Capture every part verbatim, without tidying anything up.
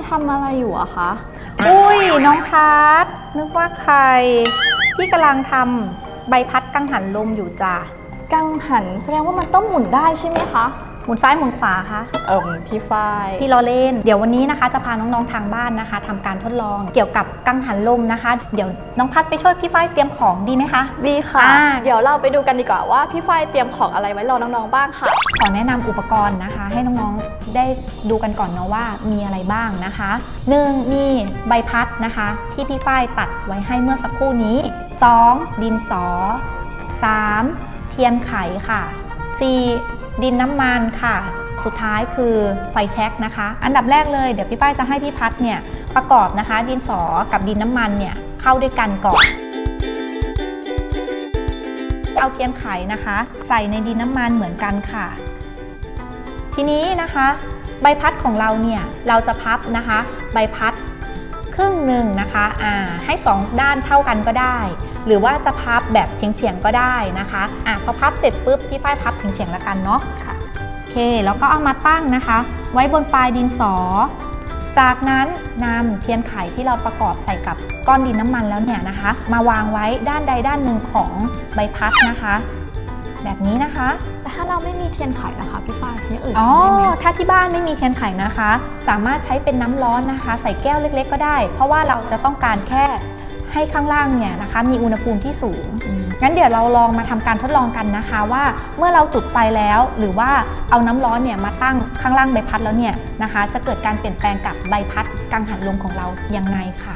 ทำอะไรอยู่อะคะอุ้ยน้องพัดนึกว่าใครพี่กำลังทำใบพัดกังหันลมอยู่จ้ะกังหันแสดงว่ามันต้องหมุนได้ใช่ไหมคะหมุนซ้ายหมุนขวาคะเออพี่ฝ้ายพี่ล้อเล่นเดี๋ยววันนี้นะคะจะพาน้องๆทางบ้านนะคะทำการทดลองเกี่ยวกับกังหันลมนะคะเดี๋ยวน้องพัดไปช่วยพี่ฝ้ายเตรียมของดีไหมคะดีค่ะเดี๋ยวเราไปดูกันดีกว่าว่าพี่ฝ้ายเตรียมของอะไรไว้รอน้องๆบ้างค่ะขอแนะนำอุปกรณ์นะคะให้น้องๆได้ดูกันก่อนเนาะว่ามีอะไรบ้างนะคะหนึ่งมีใบพัดนะคะที่พี่ฝ้ายตัดไว้ให้เมื่อสักครู่นี้สองดินสอสามเทียนไขค่ะสี่ดินน้ำมันค่ะสุดท้ายคือไฟแช็กนะคะอันดับแรกเลยเดี๋ยวพี่ป้ายจะให้พี่พัดเนี่ยประกอบนะคะดินสอกับดินน้ำมันเนี่ยเข้าด้วยกันก่อนเอาเทียนไขนะคะใส่ในดินน้ำมันเหมือนกันค่ะทีนี้นะคะใบพัดของเราเนี่ยเราจะพับนะคะใบพัดครึ่งหนึ่งนะคะอ่าให้สองด้านเท่ากันก็ได้หรือว่าจะพับแบบเฉียงๆก็ได้นะคะอ่าพอพับเสร็จปุ๊บพี่ป้ายพับเฉียงๆแล้วกันเนาะโอเคแล้วก็เอามาตั้งนะคะไว้บนปลายดินสอจากนั้นนำเทียนไขที่เราประกอบใส่กับก้อนดินน้ำมันแล้วเนี่ยนะคะมาวางไว้ด้านใดด้านหนึ่งของใบพัดนะคะแบบนี้นะคะแต่ถ้าเราไม่มีเทียนไขนะคะพี่ฝ้ายใช้อื่นอ๋อถ้าที่บ้านไม่มีเทียนไขนะคะสามารถใช้เป็นน้ำร้อนนะคะใส่แก้วเล็กๆก็ได้เพราะว่าเราจะต้องการแค่ให้ข้างล่างเนี่ยนะคะมีอุณหภูมิที่สูงงั้นเดี๋ยวเราลองมาทำการทดลองกันนะคะว่าเมื่อเราจุดไฟแล้วหรือว่าเอาน้ำร้อนเนี่ยมาตั้งข้างล่างใบพัดแล้วเนี่ยนะคะจะเกิดการเปลี่ยนแปลงกับใบพัดกังหันลมของเรายังไงค่ะ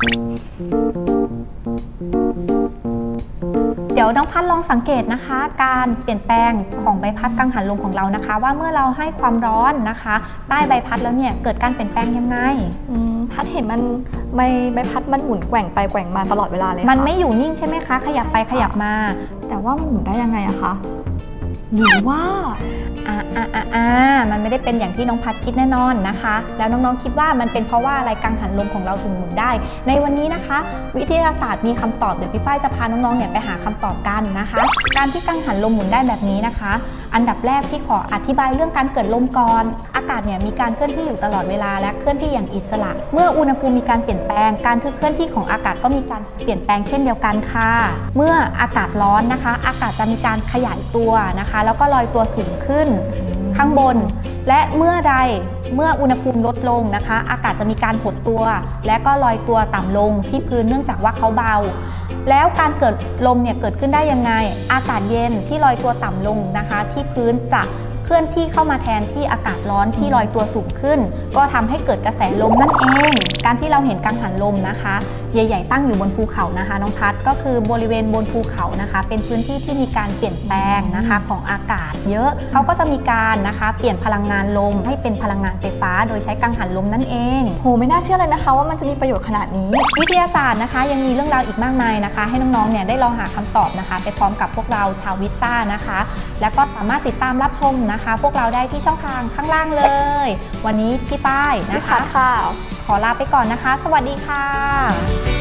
เดี๋ยวน้องพัดลองสังเกตนะคะการเปลี่ยนแปลงของใบพัดกังหันลมของเรานะคะว่าเมื่อเราให้ความร้อนนะคะใต้ใบพัดแล้วเนี่ยเกิดการเปลี่ยนแปลงยังไงพัดเห็นมันไม่ใบพัดมันหมุนแกว่งไปแกว่งมาตลอดเวลาเลยมันไม่อยู่นิ่งใช่ไหมคะขยับไปขยับมาแต่ว่ามันหมุนได้ยังไงอะคะหรือว่าอ่าอ่าอ่าอ่ามันไม่ได้เป็นอย่างที่น้องพัดคิดแน่นอนนะคะแล้วน้องๆคิดว่ามันเป็นเพราะว่าอะไรกังหันลมของเราถึงหมุนได้ในวันนี้นะคะวิทยาศาสตร์มีคำตอบเดี๋ยวพี่ฝ้ายจะพาน้องๆเนี่ยไปหาคำตอบกันนะคะการที่กังหันลมหมุนได้แบบนี้นะคะอันดับแรกที่ขออธิบายเรื่องการเกิดลมก่อนอากาศเนี่ยมีการเคลื่อนที่อยู่ตลอดเวลาและเคลื่อนที่อย่างอิสระเมื่ออุณหภูมิมีการเปลี่ยนแปลงการเคลื่อนที่ของอากาศก็มีการเปลี่ยนแปลงเช่นเดียวกันค่ะเมื่ออากาศร้อนนะคะอากาศจะมีการขยายตัวนะคะแล้วก็ลอยตัวสูงขึ้นข้างบนและเมื่อใดเมื่ออุณหภูมิลดลงนะคะอากาศจะมีการหดตัวและก็ลอยตัวต่ำลงที่พื้นเนื่องจากว่าเขาเบาแล้วการเกิดลมเนี่ยเกิดขึ้นได้ยังไงอากาศเย็นที่ลอยตัวต่ำลงนะคะที่พื้นจะเคลื่อนที่เข้ามาแทนที่อากาศร้อนที่ลอยตัวสูงขึ้นก็ทำให้เกิดกระแสลมนั่นเองการที่เราเห็นกังหันลมนะคะใหญ่ๆตั้งอยู่บนภูเขานะคะน้องพัดก็คือบริเวณบนภูเขานะคะเป็นพื้นที่ที่มีการเปลี่ยนแปลงนะคะของอากาศเยอะเขาก็จะมีการนะคะเปลี่ยนพลังงานลมให้เป็นพลังงานไฟฟ้าโดยใช้กังหันลมนั่นเองโหไม่น่าเชื่อเลยนะคะว่ามันจะมีประโยชน์ขนาดนี้วิทยาศาสตร์นะคะยังมีเรื่องราวอีกมากมายนะคะให้น้องๆเนี่ยได้ลองหาคำตอบนะคะไปพร้อมกับพวกเราชาววิทซ่านะคะแล้วก็สามารถติดตามรับชมนะคะพวกเราได้ที่ช่องทางข้างล่างเลยวันนี้พี่ป้ายนะคะค่ะขอลาไปก่อนนะคะสวัสดีค่ะ